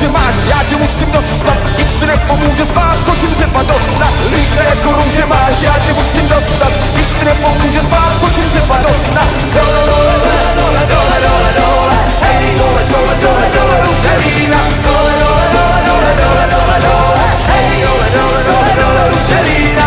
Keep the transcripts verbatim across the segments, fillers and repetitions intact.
růže máš, já tě musím dostat. Nic ti nepomůže spát, skočím třeba do sna. Líčka jako růže máš, já tě musím dostat. Nic ti nepomůže spát, skočím třeba do sna. Dole, dole, dole, dole, dole, dole, dole. Hej, dole, dole, dole, dole, růželína. Dole, dole, dole, dole, dole, dole, dole. Hej, dole, dole, dole, dole, růželína.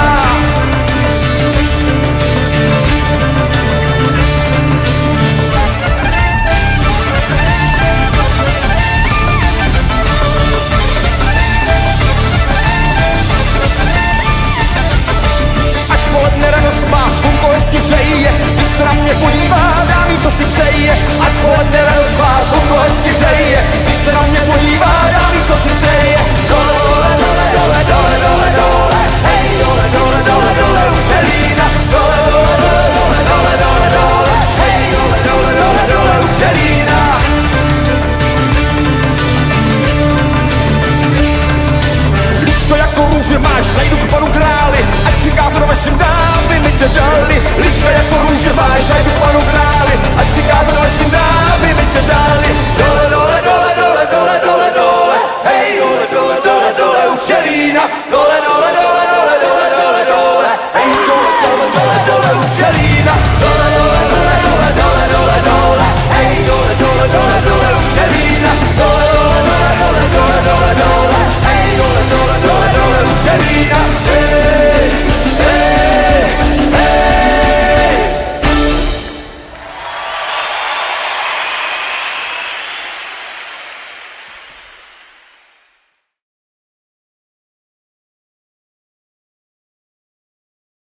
Poledne radost má, slunko hezky hřeje, když se na mě podívá, dá mi, co si přeje. Ať poledne radost má, slunko hezky hřeje, když se na mě podívá, dá mi, co si přeje. Dole, dole, dole, dole, dole, dole, dole, hej, dole, dole, dole, dole, růželína. Dole, dole, dole, dole, dole, dole, dole, hej, dole, dole, dole, dole, růželína. Líčko jako růže máš, zajdu k panu králi, ať přikázat do vašim dám, by mi tě dali. Líčko jako růže máš, zajdu k panu králi, ať přikázat do vašim dám, by mi tě dali.